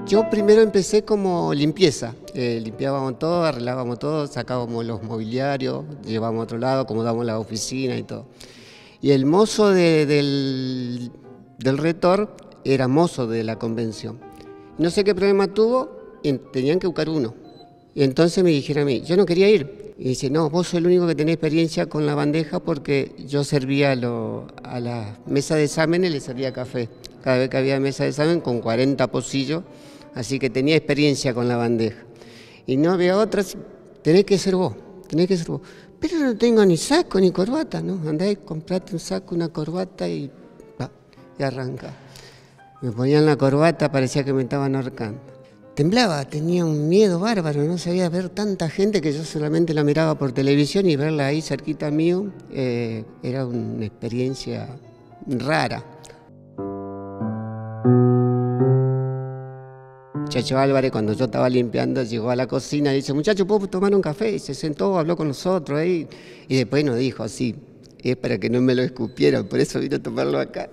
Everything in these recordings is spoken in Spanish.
Yo primero empecé como limpieza, limpiábamos todo, arreglábamos todo, sacábamos los mobiliarios, llevábamos a otro lado, acomodábamos la oficina y todo. Y el mozo del rector era mozo de la convención. No sé qué problema tuvo, y tenían que buscar uno. Y entonces me dijeron a mí, yo no quería ir. Y dice, no, vos sos el único que tenés experiencia con la bandeja porque yo servía a la mesa de exámenes, le servía café. Cada vez que había mesa de examen con 40 pocillos, así que tenía experiencia con la bandeja. Y no había otras, tenés que ser vos, tenés que ser vos. Pero no tengo ni saco ni corbata, ¿no? Andá y comprate un saco, una corbata y arranca. Me ponían la corbata, parecía que me estaban ahorcando. Temblaba, tenía un miedo bárbaro, no sabía ver tanta gente que yo solamente la miraba por televisión y verla ahí cerquita mío era una experiencia rara. Chacho Álvarez, cuando yo estaba limpiando, llegó a la cocina y dice, muchacho, ¿puedo tomar un café? Y se sentó, habló con nosotros ahí y después nos dijo así, es para que no me lo escupieran, por eso vino a tomarlo acá.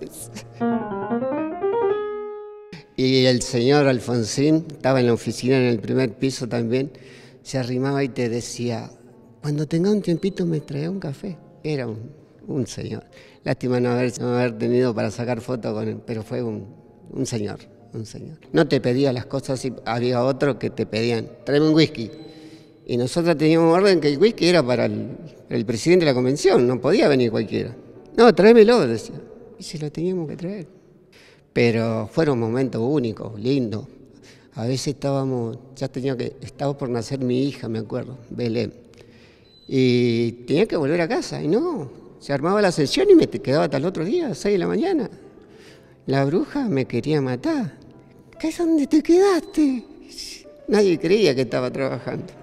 Y el señor Alfonsín estaba en la oficina en el primer piso también, se arrimaba y te decía, cuando tenga un tiempito me trae un café. Era un señor. Lástima no haber tenido para sacar fotos con él, pero fue un señor, un señor. No te pedía las cosas y había otro que te pedían, tráeme un whisky. Y nosotros teníamos orden que el whisky era para el presidente de la convención, no podía venir cualquiera. No, tráemelo, decía. Y se lo teníamos que traer. Pero fueron momentos únicos, lindos. A veces estaba por nacer mi hija, me acuerdo, Belén. Y tenía que volver a casa, y no, se armaba la sesión y me quedaba hasta el otro día, a las 6 de la mañana. La bruja me quería matar. ¿Qué es donde te quedaste? Nadie creía que estaba trabajando.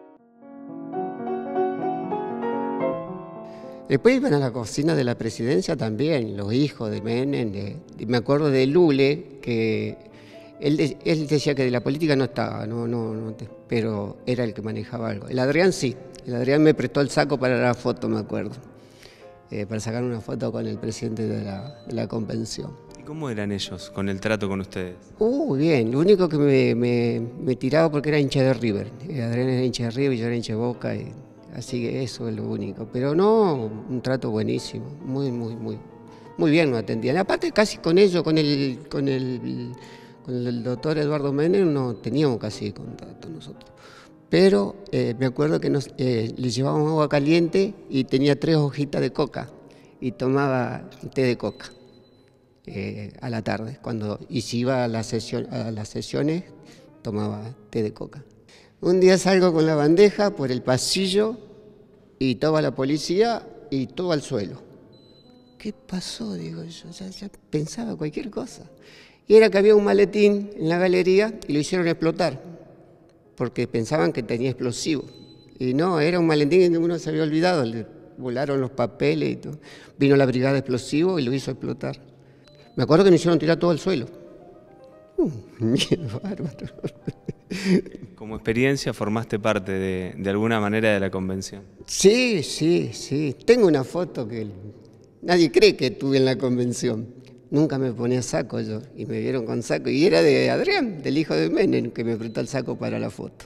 Después iban a la cocina de la presidencia también, los hijos de Menem, me acuerdo de Lule, que él decía que de la política no estaba, pero era el que manejaba algo. El Adrián sí, el Adrián me prestó el saco para la foto, me acuerdo, para sacar una foto con el presidente de la convención. ¿Y cómo eran ellos con el trato con ustedes? Bien, lo único que me tiraba porque era hincha de River, Adrián era hincha de River y yo era hincha de Boca. Así que eso es lo único. Pero no, un trato buenísimo, muy bien nos atendían. Aparte casi con ellos, con el doctor Eduardo Menem no teníamos casi contacto nosotros. Pero me acuerdo que le llevábamos agua caliente y tenía 3 hojitas de coca y tomaba té de coca a la tarde. Y si iba a las sesiones, tomaba té de coca. Un día salgo con la bandeja por el pasillo y toda la policía y todo al suelo. ¿Qué pasó? Digo yo, ya pensaba cualquier cosa. Y era que había un maletín en la galería y lo hicieron explotar, porque pensaban que tenía explosivo. Y no, era un maletín que uno se había olvidado, le volaron los papeles y todo. Vino la brigada de explosivos y lo hizo explotar. Me acuerdo que nos hicieron tirar todo al suelo. Miedo bárbaro. Como experiencia formaste parte de alguna manera de la convención. Sí. Tengo una foto que nadie cree que tuve en la convención. Nunca me ponía saco yo y me vieron con saco. Y era de Adrián, del hijo de Menem, que me prestó el saco para la foto.